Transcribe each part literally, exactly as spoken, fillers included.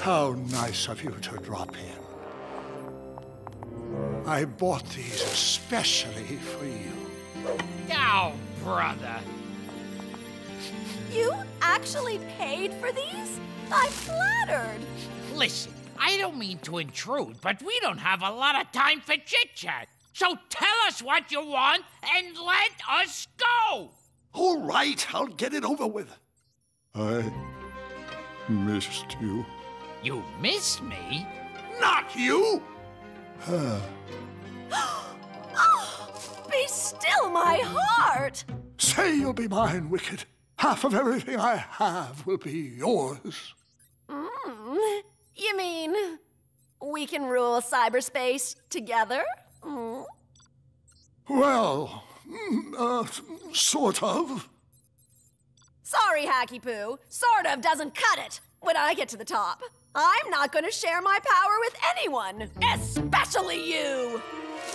How nice of you to drop in. I bought these especially for you. Oh, brother. You actually paid for these? I'm flattered. Listen, I don't mean to intrude, but we don't have a lot of time for chit-chat. So tell us what you want and let us go! All right, I'll get it over with. I missed you. You missed me? Not you! Oh, be still my heart! Say you'll be mine, Wicked. Half of everything I have will be yours. Mm, you mean we can rule cyberspace together? Mm. Well, uh, sort of. Sorry, Hacky Poo. Sort of doesn't cut it when I get to the top. I'm not going to share my power with anyone, especially you!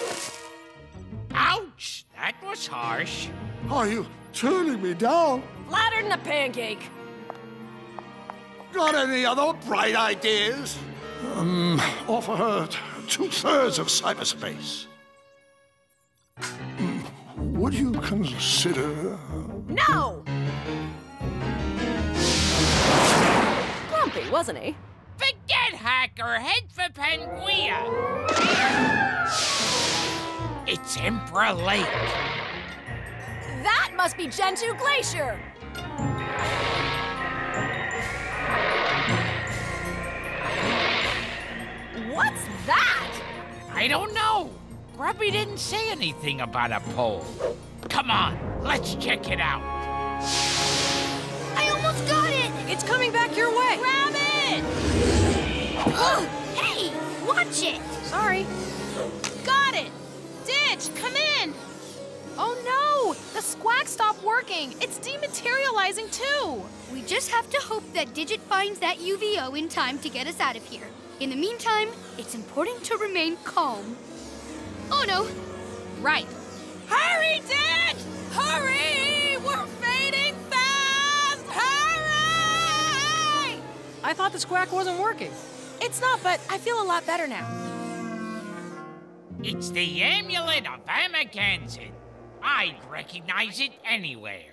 Ouch! That was harsh. Are you turning me down? Flattered than a pancake. Got any other bright ideas? Um, offer her two-thirds of cyberspace. Would you consider... No! Grumpy, wasn't he? Forget Hacker, head for Panguilla. It's Emperor Lake. That must be Gentoo Glacier. What's that? I don't know. Grubby didn't say anything about a pole. Come on, let's check it out. I almost got it! It's coming back your way. Grab it! Oh, hey, watch it! sorry. Got it! Ditch, come in! Oh no! The squawk stopped working. It's dematerializing too. We just have to hope that Digit finds that U V O in time to get us out of here. In the meantime, it's important to remain calm. Oh no! Right. Hurry, Ditch! Hurry! We're fading fast! Hurry! I thought the squawk wasn't working. It's not, but I feel a lot better now. It's the amulet of Amakansen. I'd recognize it anywhere.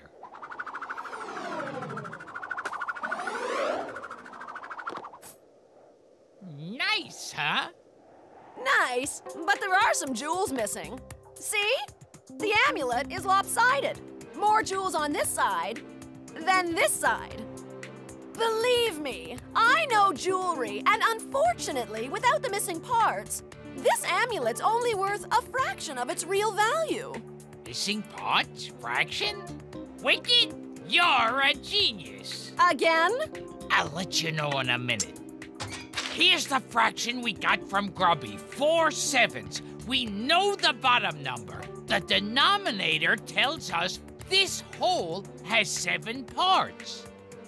Nice, huh? Nice, but there are some jewels missing. See? The amulet is lopsided. More jewels on this side than this side. Believe me, I know jewelry, and unfortunately, without the missing parts, this amulet's only worth a fraction of its real value. Missing parts? Fraction? Wicked? You're a genius. Again? I'll let you know in a minute. Here's the fraction we got from Grubby. Four sevens. We know the bottom number. The denominator tells us this whole has seven parts.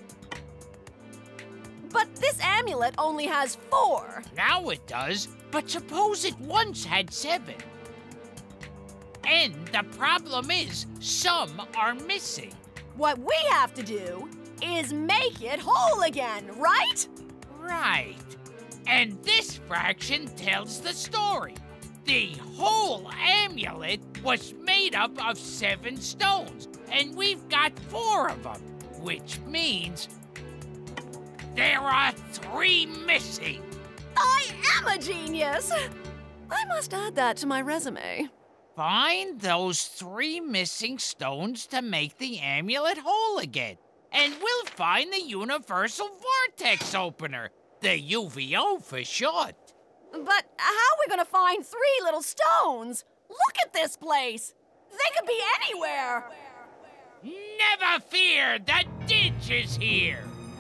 But this amulet only has four. Now it does, but suppose it once had seven. And the problem is, some are missing. What we have to do is make it whole again, right? Right. And this fraction tells the story. The whole amulet was made up of seven stones, and we've got four of them, which means there are three missing. I am a genius! I must add that to my resume. Find those three missing stones to make the amulet whole again, and we'll find the Universal Vortex Opener, the U V O for short. But how are we gonna find three little stones? Look at this place! They could be anywhere! Never fear, the ditch is here!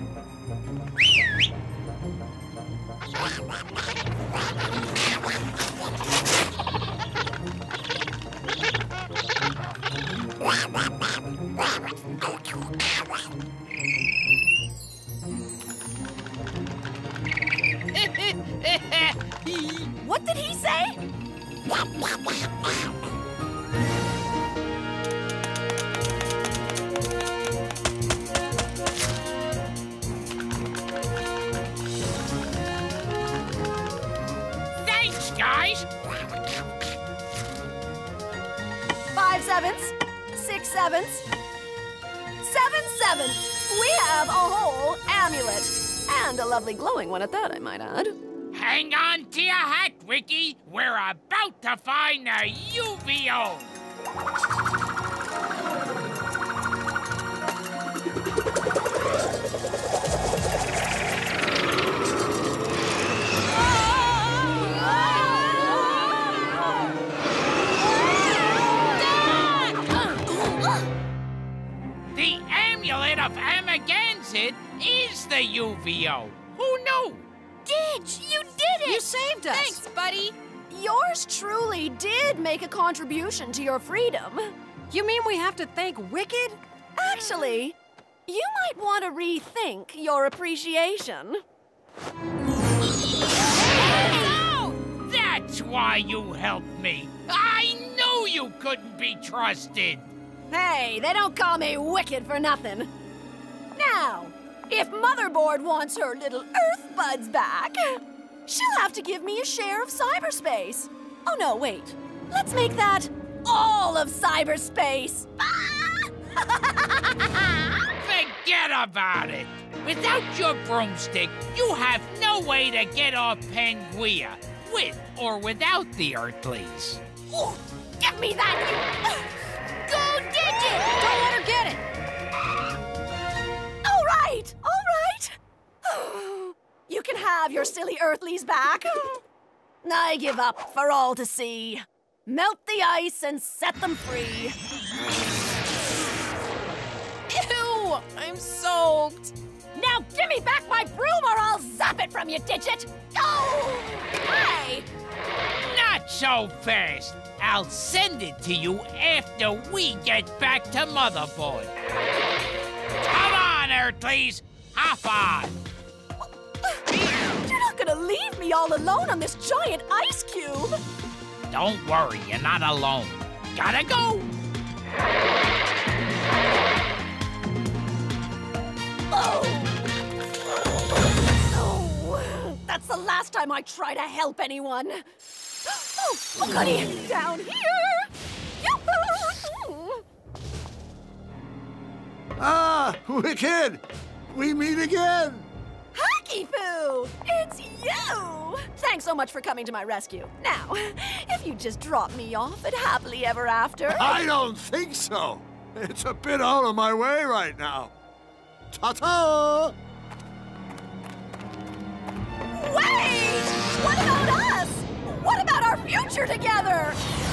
What did he say? sevenths, six sevenths, seven sevenths. We have a whole amulet. And a lovely glowing one at that, I might add. Hang on to your hat, Wiki. We're about to find the U V O. The amulet of Amagansett is the U V O. Who knew? Didge, you did it! You saved us. Thanks, buddy. Yours truly did make a contribution to your freedom. You mean we have to thank Wicked? Actually, you might want to rethink your appreciation. Oh, that's why you helped me. I knew you couldn't be trusted. Hey, they don't call me wicked for nothing. Now, if Motherboard wants her little Earth buds back, she'll have to give me a share of cyberspace. Oh no, wait. Let's make that all of cyberspace. Forget about it. Without your broomstick, you have no way to get off Pangaea, with or without the Earthlies. Ooh, give me that, you... Go Digit! Don't let her get it! All right, all right. You can have your silly Earthlies back. I give up for all to see. Melt the ice and set them free. Ew! I'm soaked. Now give me back my broom or I'll zap it from you, Digit! Oh! Hey! Not so fast. I'll send it to you after we get back to Motherboard. Come on, Earthlies! Hop on! You're not gonna leave me all alone on this giant ice cube! Don't worry, you're not alone. Gotta go! Oh! Oh! That's the last time I try to help anyone. Oh, oh goody! Down here! Yoo-hoo! Ah, Wicked! We meet again! Hacky Poo! It's you! Thanks so much for coming to my rescue. Now, if you just drop me off at happily ever after... I don't think so. It's a bit out of my way right now. Ta-ta! Wait! What about us? What about our future together?